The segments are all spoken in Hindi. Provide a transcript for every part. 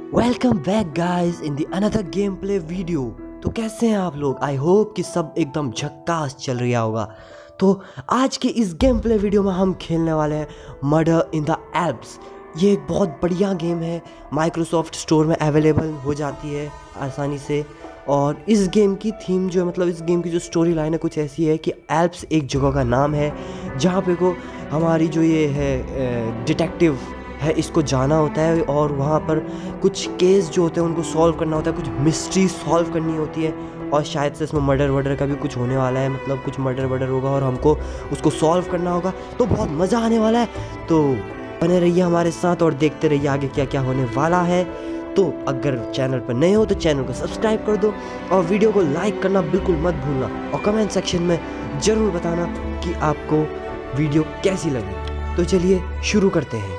Welcome back guys in the another game play video. तो कैसे हैं आप लोग? आई होप कि सब एकदम झक्कास चल रहा होगा। तो आज के इस गेम प्ले वीडियो में हम खेलने वाले हैं मर्डर इन द एल्प्स। ये एक बहुत बढ़िया गेम है, माइक्रोसॉफ्ट स्टोर में अवेलेबल हो जाती है आसानी से। और इस गेम की थीम जो है, मतलब इस गेम की जो स्टोरी लाइन है कुछ ऐसी है कि एल्प्स एक जगह का नाम है जहाँ पे को हमारी जो ये है डिटेक्टिव है, इसको जाना होता है और वहाँ पर कुछ केस जो होते हैं उनको सॉल्व करना होता है, कुछ मिस्ट्री सॉल्व करनी होती है। और शायद से इसमें मर्डर वर्डर का भी कुछ होने वाला है, मतलब कुछ मर्डर वर्डर होगा और हमको उसको सॉल्व करना होगा। तो बहुत मज़ा आने वाला है। तो बने रहिए हमारे साथ और देखते रहिए आगे क्या क्या होने वाला है। तो अगर चैनल पर नए हो तो चैनल को सब्सक्राइब कर दो और वीडियो को लाइक करना बिल्कुल मत भूलना, और कमेंट सेक्शन में ज़रूर बताना कि आपको वीडियो कैसी लगी। तो चलिए शुरू करते हैं।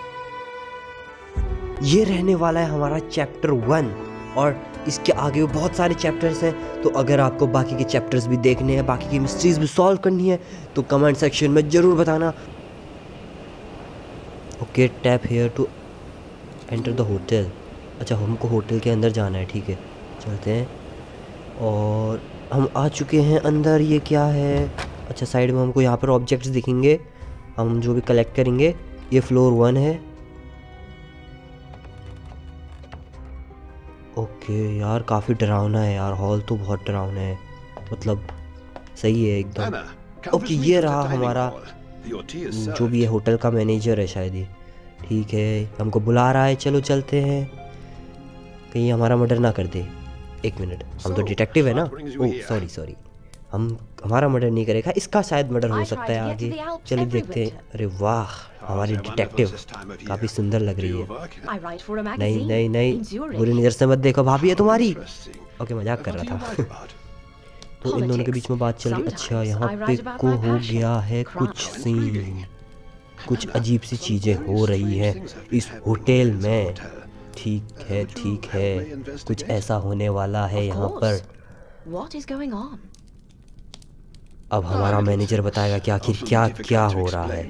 ये रहने वाला है हमारा चैप्टर 1 और इसके आगे बहुत सारे चैप्टर्स हैं। तो अगर आपको बाकी के चैप्टर्स भी देखने हैं, बाकी की मिस्ट्रीज भी सॉल्व करनी है तो कमेंट सेक्शन में ज़रूर बताना। Okay, tap here to enter the hotel. अच्छा, हमको होटल के अंदर जाना है, ठीक है चलते हैं। और हम आ चुके हैं अंदर। ये क्या है? अच्छा, साइड में हमको यहाँ पर ऑब्जेक्ट्स दिखेंगे, हम जो भी कलेक्ट करेंगे। ये फ्लोर 1 है। ओके यार, काफ़ी डरावना है यार, हॉल तो बहुत डरावना है, मतलब सही है एकदम। ओके, ये रहा हमारा जो भी है होटल का मैनेजर है शायद ये, ठीक है हमको बुला रहा है। चलो चलते हैं, कहीं हमारा मर्डर ना कर दे। एक मिनट, हम तो डिटेक्टिव है ना। ओह सॉरी, हमारा मर्डर नहीं करेगा, इसका शायद मर्डर हो सकता है आगे। चलिए देखते हैं। अरे वाह, हमारी डिटेक्टिव काफ़ी सुंदर लग रही है। नहीं, बुरी नज़र से मत देखो, भाभी है तुम्हारी। ओके, मजाक कर रहा था। तो इन दोनों के बीच में बात चल रही। अच्छा, यहाँ पे को हो गया है कुछ सीन, कुछ अजीब सी चीज़ें हो रही हैं इस होटल में। ठीक है, कुछ ऐसा होने वाला है यहाँ पर। अब हमारा मैनेजर बताएगा कि आखिर क्या हो रहा है।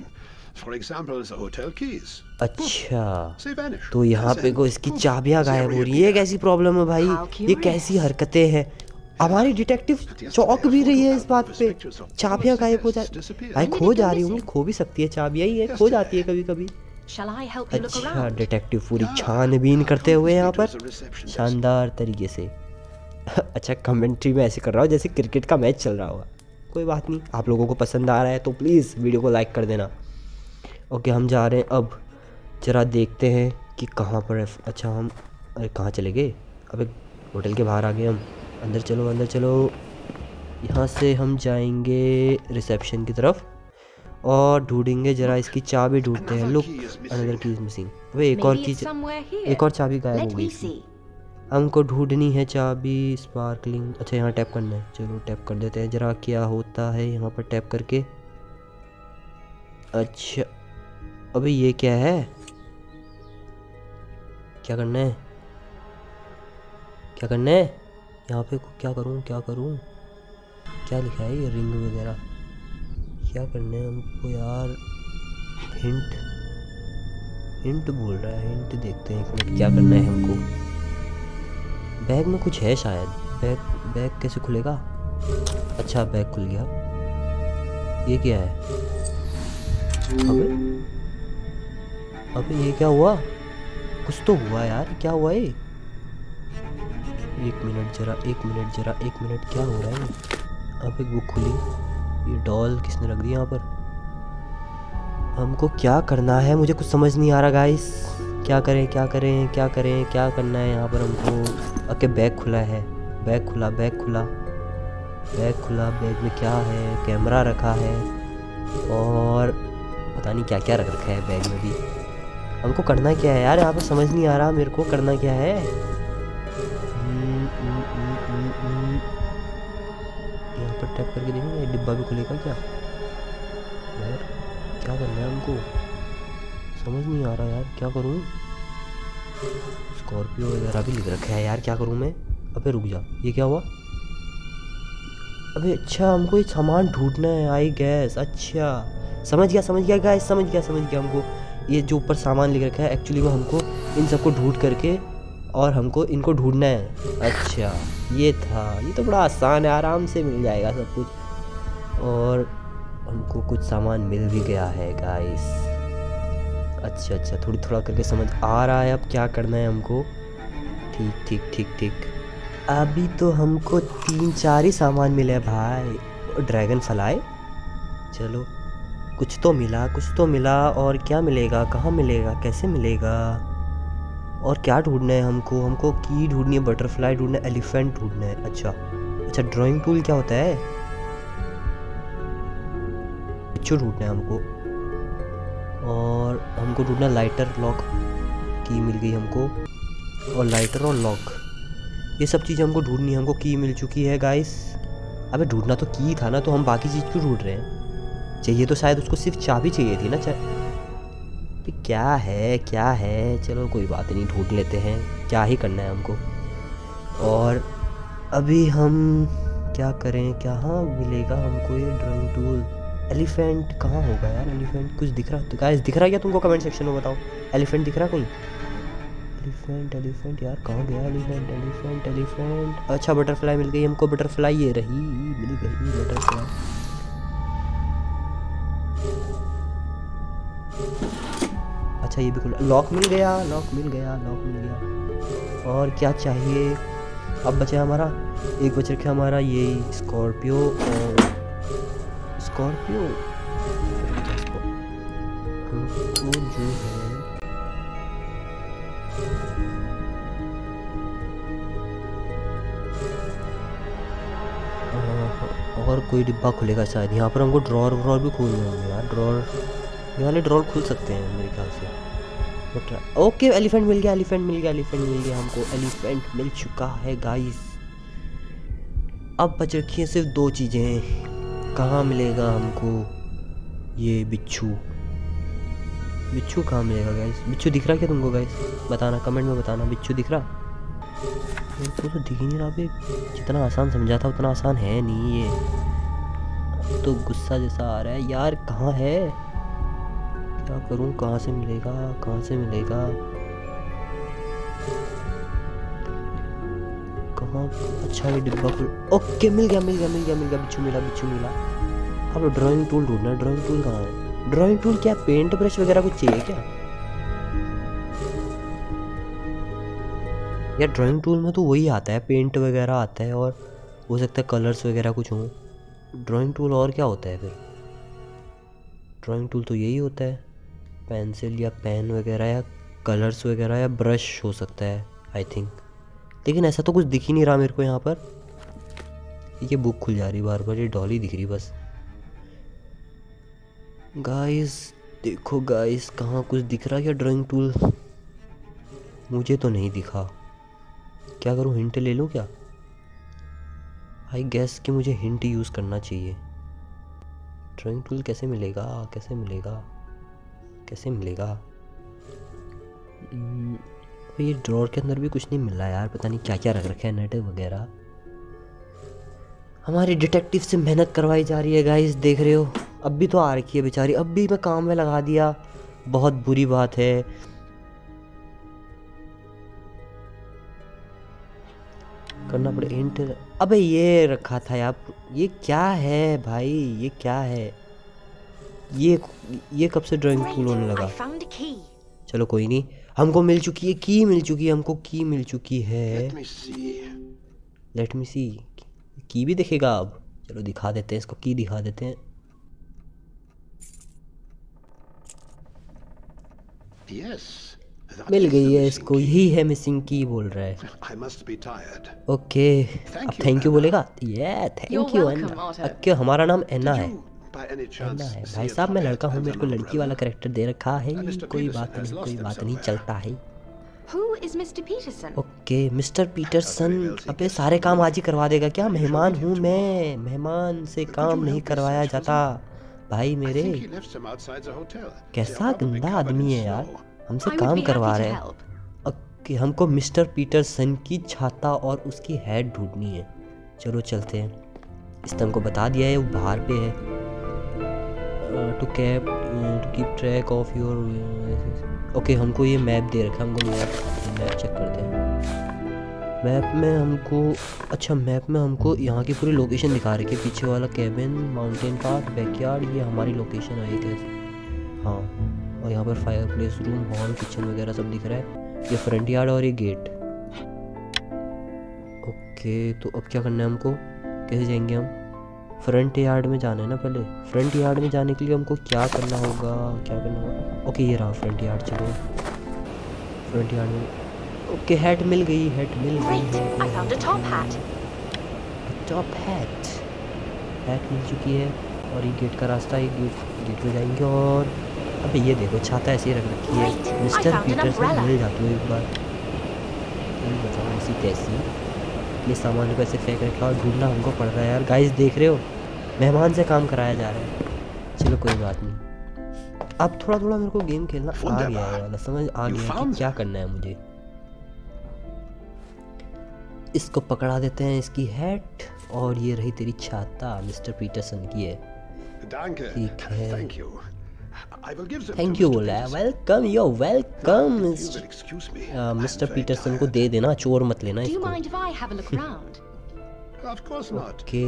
अच्छा, तो यहाँ पे को इसकी चाबियाँ गायब हो रही है। ये कैसी प्रॉब्लम है भाई? ये कैसी हरकतें हैं? हमारी डिटेक्टिव चौंक भी रही है इस बात पे। चाबियाँ गायब हो जाती भाई, खो जा रही होंगी, खो भी सकती है चाबियाँ, ही है खो जाती है कभी कभी। अच्छा, डिटेक्टिव पूरी छानबीन करते हुए यहाँ पर शानदार तरीके से। अच्छा, कमेंट्री में ऐसे कर रहा हूँ जैसे क्रिकेट का मैच चल रहा होगा। कोई बात नहीं, आप लोगों को पसंद आ रहा है तो प्लीज़ वीडियो को लाइक कर देना। ओके, हम जा रहे हैं अब, जरा देखते हैं कि कहाँ पर है। अच्छा, हम अरे कहाँ चले गए? अब एक होटल के बाहर आ गए हम। अंदर चलो। यहाँ से हम जाएंगे रिसेप्शन की तरफ और ढूंढेंगे, जरा इसकी चाबी ढूंढते हैं। Look, another key is missing. वे एक और चाबी गायब हो गई थी। हमको ढूंढनी है चाबी स्पार्कलिंग। अच्छा, यहाँ टैप करना है, चलो टैप कर देते हैं, जरा क्या होता है यहाँ पर टैप करके। अच्छा, अबे ये क्या है? क्या करना है? यहाँ पे क्या करूँ? क्या लिखा है ये रिंग वगैरह? क्या करना है हमको यार? हिंट बोल रहा है, हिंट देखते हैं एक मिनट, क्या करना है हमको। बैग में कुछ है शायद। बैग कैसे खुलेगा? अच्छा, बैग खुल गया। ये क्या है? अबे ये क्या हुआ? कुछ तो हुआ यार, क्या हुआ ये? एक मिनट जरा, क्या हो रहा है? अबे बुक खुली, ये डॉल किसने रख दी यहाँ पर? हमको क्या करना है? मुझे कुछ समझ नहीं आ रहा गाइस। क्या करें? क्या करना है यहाँ पर हमको? ओके, बैग खुला है, बैग खुला। बैग में क्या है? कैमरा रखा है और पता नहीं क्या रख रखा है बैग में भी। हमको करना क्या है यार? यहाँ पर समझ नहीं आ रहा मेरे को करना क्या है। यहाँ पर टैप करके देखेंगे, डिब्बा भी खुलेगा क्या यार? क्या करना है हमको? समझ नहीं आ रहा यार, क्या करूँ? स्कॉर्पियो वगैरह भी लिख रखा है यार, क्या करूँ मैं? अबे रुक जा, ये क्या हुआ? अबे अच्छा, हमको ये सामान ढूंढना है आई गैस। अच्छा, समझ गया गाइस, समझ गया हमको। ये जो ऊपर सामान लिख रखा है एक्चुअली वो हमको इन सबको ढूंढ करके और हमको इनको ढूंढना है। अच्छा ये था, ये तो बड़ा आसान है, आराम से मिल जाएगा सब कुछ। और हमको कुछ सामान मिल भी गया है गाइस। अच्छा अच्छा, थोड़ा करके समझ आ रहा है अब क्या करना है हमको। ठीक ठीक ठीक ठीक, अभी तो हमको 3-4 ही सामान मिले हैं भाई। ड्रैगन फ्लाई, चलो कुछ तो मिला, कुछ तो मिला। और क्या मिलेगा, कहाँ मिलेगा, कैसे मिलेगा? और क्या ढूंढना है हमको? हमको की ढूंढनी है, बटरफ्लाई ढूंढना है, एलिफेंट ढूंढना है। अच्छा अच्छा, ड्राइंग टूल क्या होता है? बिच्छू ढूंढना है हमको। और हमको ढूंढना लाइटर, लॉक की मिल गई हमको। और लाइटर और लॉक, ये सब चीज़ें हमको ढूंढनी है। हमको की मिल चुकी है गाइस। अबे ढूंढना तो की था ना, तो हम बाकी चीज़ क्यों ढूंढ रहे हैं? चाहिए तो शायद उसको सिर्फ चाबी चाहिए थी ना। क्या है क्या है, चलो कोई बात नहीं, ढूंढ लेते हैं, क्या ही करना है हमको। और अभी हम क्या करें, कहाँ मिलेगा हमको ये ड्राइंग टूल? एलिफेंट कहाँ होगा यार? एलिफेंट कुछ दिख रहा तो गाइस, दिख रहा है क्या तुमको? कमेंट सेक्शन में बताओ, एलिफेंट दिख रहा कहीं? एलिफेंट एलिफेंट यार, कहाँ गया एलिफेंट? एलिफेंट एलिफेंट, अच्छा बटरफ्लाई मिल गई हमको। बटरफ्लाई ये रही, मिल गई बटरफ्लाई। अच्छा ये भी खुला, लॉक मिल गया, लॉक मिल गया, लॉक मिल गया। और क्या चाहिए? अब बचा हमारा, एक बच रखा हमारा ये स्कॉर्पियो। और स्कॉर्पियो हमको जो है, और कोई डिब्बा खुलेगा शायद यहाँ पर। हमको ड्रॉर व्रॉर भी खोलने होंगे यार। ड्रॉर, ये वाले ड्रॉर खुल सकते हैं मेरे ख्याल से। ओके एलिफेंट मिल गया, एलिफेंट मिल गया, एलिफेंट मिल गया हमको। एलिफेंट मिल चुका है गाइस। अब बच रखी है सिर्फ 2 चीज़ें। कहाँ मिलेगा हमको ये बिच्छू? बिच्छू कहाँ मिलेगा गाइस? बिच्छू दिख रहा क्या तुमको गाइस? बताना, कमेंट में बताना, बिच्छू दिख रहा? मेरे को तो दिख ही नहीं रहा बे। जितना आसान समझा था उतना आसान है नहीं ये। तो गुस्सा जैसा आ रहा है यार, कहाँ है? क्या करूं, कहाँ से मिलेगा, कहाँ से मिलेगा, कहाँ? अच्छा ये डिब्बा खुल, ओके मिल गया, मिल गया, मिल गया, मिल गया, बिच्छू मिला, बिच्छू मिला। अब ड्राइंग टूल ढूंढना है। ड्राइंग टूल कहाँ है? ड्राइंग टूल क्या, पेंट ब्रश वगैरह कुछ चाहिए क्या यार? ड्राइंग टूल में तो वही आता है, पेंट वगैरह आता है, और हो सकता है कलर्स वगैरह कुछ हों। ड्राइंग टूल और क्या होता है फिर? ड्राइंग टूल तो यही होता है, पेंसिल या पेन वगैरह, या कलर्स वगैरह, या ब्रश हो सकता है आई थिंक। लेकिन ऐसा तो कुछ दिख ही नहीं रहा मेरे को यहाँ पर। ये बुक खुल जा रही बार बार, ये डॉली दिख रही बस। गाइस देखो गाइस, कहाँ कुछ दिख रहा क्या ड्राइंग टूल? मुझे तो नहीं दिखा। क्या करूँ, हिंट ले लूँ क्या? आई गेस कि मुझे हिंट यूज़ करना चाहिए। ड्राइंग टूल कैसे मिलेगा, कैसे मिलेगा, कैसे मिलेगा? ये ड्रॉर के अंदर भी कुछ नहीं मिल रहा यार, पता नहीं क्या क्या रख रखा है, नेट वगैरह। हमारी डिटेक्टिव से मेहनत करवाई जा रही है गाइस, देख रहे हो। अब भी तो आ रखी है बेचारी, अब भी मैं काम में लगा दिया, बहुत बुरी बात है। करना पड़े हिंट। अबे ये रखा था यार, ये क्या है भाई, ये क्या है? ये कब से ड्राइंग टूल होने लगा? चलो कोई नहीं, हमको मिल चुकी है की, मिल चुकी है हमको की, मिल चुकी है। लेट मी सी, की भी दिखेगा अब। चलो दिखा देते हैं इसको, की दिखा देते हैं। मिल गई है इसको, यही है मिसिंग की बोल रहा है। ओके अब थैंक यू बोलेगा। ये थैंक यू अन्ना। ओके हमारा नाम अन्ना है। अन्ना है भाई साहब, मैं लड़का हूँ, मेरे को लड़की वाला कैरेक्टर दे रखा है। कोई बात नहीं, कोई बात नहीं, चलता है। ओके मिस्टर पीटरसन, अबे सारे काम आज ही करवा देगा क्या? मेहमान हूँ मैं, मेहमान से काम नहीं करवाया जाता भाई मेरे। कैसा गंदा आदमी है यार, हमसे काम करवा रहे हैं। ओके हमको मिस्टर पीटरसन की छाता और उसकी हेड ढूंढनी है। चलो चलते हैं। इसने हमको बता दिया है वो बाहर पे है। To keep track of your. Okay हमको ये मैप दे रखा है, हमको मैप चेक करते हैं। मैप में हमको, अच्छा मैप में हमको यहाँ की पूरी लोकेशन दिखा रही है। पीछे वाला कैबिन, माउंटेन पार्क, बैकयार्ड, ये हमारी लोकेशन है कैसे। हाँ, और यहाँ पर fireplace, room, hall, kitchen वगैरह सब दिख रहा है। ये फ्रंट यार्ड और ये गेट। ओके, तो अब क्या करना है हमको, कैसे जाएंगे हम? फ्रंट यार्ड में जाना है ना पहले। फ्रंट यार्ड में जाने के लिए हमको क्या करना होगा, क्या करना होगा? ओके, ये रहा फ्रंट यार्ड। चलो फ्रंट यार्ड में, ओके हैट मिल गई, हैट मिल गई। टॉप हैट, हैट मिल चुकी है। और ये गेट का रास्ता, ये गेट में जाएंगे। और अबे ये देखो छाता ऐसे ही रख रखी है। मिस्टर पीटरसन मिल जाती है एक बार, बताओ ऐसी तैसी अपने सामान को ऐसे फेंक रखा और ढूंढना हमको पड़ रहा है यार। गाइस देख रहे हो, मेहमान से काम कराया जा रहा है। चलो कोई बात नहीं, अब थोड़ा थोड़ा मेरे को गेम खेलना आ गया है वाला, समझ आ गया कि क्या करना है मुझे। इसको पकड़ा देते हैं, इसकी हैट, और ये रही तेरी छाता, मिस्टर पीटरसन की है। ठीक है, थैंक यू बोला है। Welcome, you welcome mister Peterson को दे देना, चोर मत लेना इसको। ओके,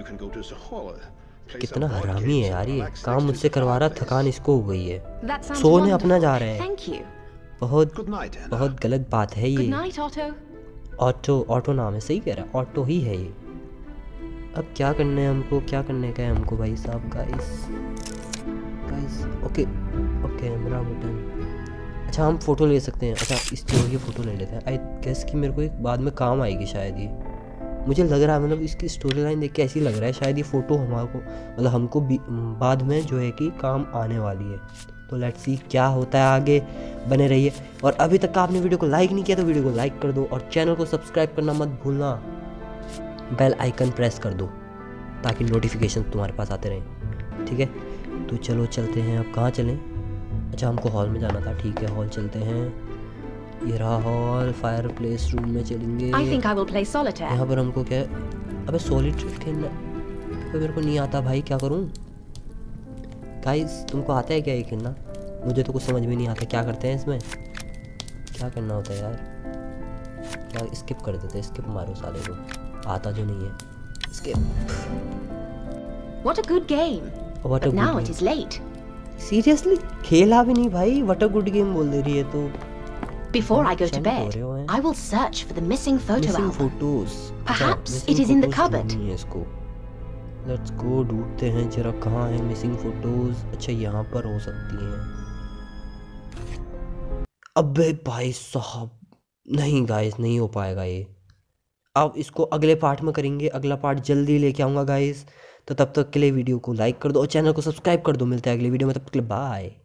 कितना हरामी है यार ये, काम मुझसे करवा रहा, थकान इसको हो गई है, सोने अपना जा रहे हैं। बहुत बहुत गलत बात है ये। ऑटो नाम है, सही कह रहा है, ऑटो ही है ये। अब क्या करना है हमको, क्या करने का है हमको भाई साहब? गाइस ओके, कैमरा बटन, अच्छा हम फोटो ले सकते हैं। अच्छा इस चोर की फ़ोटो ले लेते हैं। आई गेस कि मेरे को एक बाद में काम आएगी शायद ये, मुझे लग रहा है, मतलब इसकी स्टोरी लाइन देख के ऐसी लग रहा है शायद ये फ़ोटो हमारे को, मतलब हमको बाद में जो है कि काम आने वाली है। तो लेट्स सी क्या होता है आगे, बने रहिए। और अभी तक आपने वीडियो को लाइक नहीं किया तो वीडियो को लाइक कर दो, और चैनल को सब्सक्राइब करना मत भूलना, बेल आइकन प्रेस कर दो ताकि नोटिफिकेशन तुम्हारे पास आते रहें। ठीक है, तो चलो चलते हैं। अब कहाँ चलें? अच्छा हमको हॉल में जाना था, ठीक है हॉल चलते हैं। ये रहा हॉल, फायर प्लेस रूम में चलेंगे। यहाँ पर हमको क्या, अबे सॉलिटेयर खेलना, तो मेरे को नहीं आता भाई, क्या करूँ? गाइस तुमको आता है क्या ये खेलना? मुझे तो कुछ समझ में नहीं आता, क्या करते हैं इसमें, क्या करना होता है यार? क्या स्किप कर देते हैं, स्किप मारो साले को, आता जो नहीं है skip. What a good game. What a But good now game. it is late. Seriously खेला भी नहीं भाई, व्हाट अ गुड गेम बोल दे रही है तो। Before I go to bed, I will search for the missing photo album. Photos, Perhaps it is in the cupboard. इसको लेट्स गो, ढूंढते हैं जरा कहाँ है मिसिंग फोटोज। अच्छा यहाँ पर हो सकती हैं। अबे भाई साहब, नहीं गाइस नहीं हो पाएगा ये। अब इसको अगले पार्ट में करेंगे, अगला पार्ट जल्दी लेके आऊँगा गाइस। तो तब तक के लिए वीडियो को लाइक कर दो और चैनल को सब्सक्राइब कर दो। मिलते हैं अगले वीडियो में, तब तक के लिए बाय।